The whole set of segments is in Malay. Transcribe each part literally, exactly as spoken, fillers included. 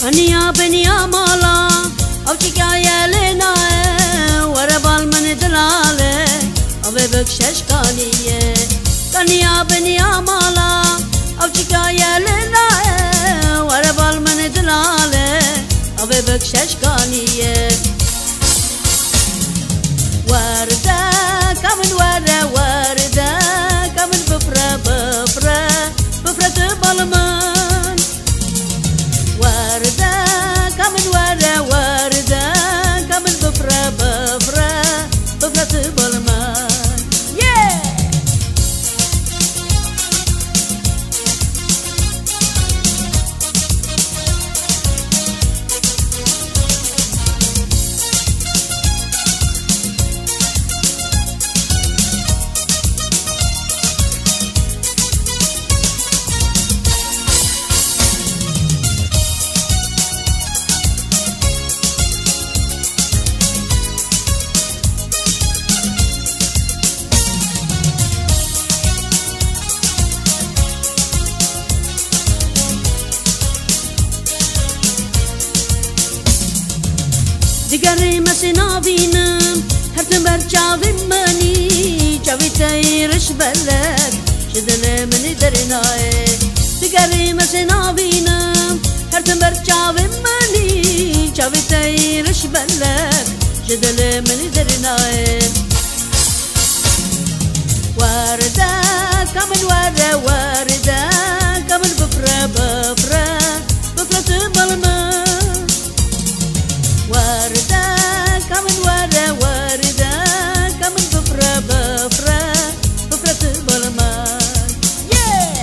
Kaniya beniya mala avçika yelena wara bal man dalale ave bekshesh kaniye Kaniya beniya mala avçika yelena wara bal man dalale ave bekshesh kaniye Warda kamen warda warda kamen befra befra befra te balman Warda kamen warda warda kamen befra befra befra te balman Yeah Digari masina vinam hertember çavim mani çavi tayriş belek şedele meni derinae Digari masina vinam hertember çavim mani çavi tayriş belek şedele meni derinae Warda kamen warda warda kamen befra befra befra te balman Warda kamen warda warda kamen befra befra befra te balman Yeah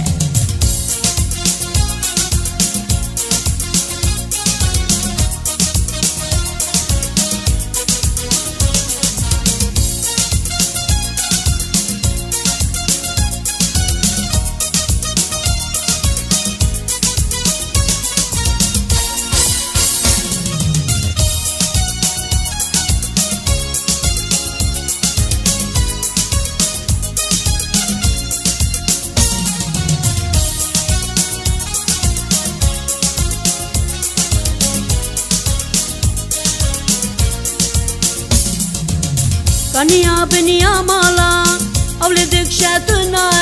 Kaniya beniya mala avle dikshatuna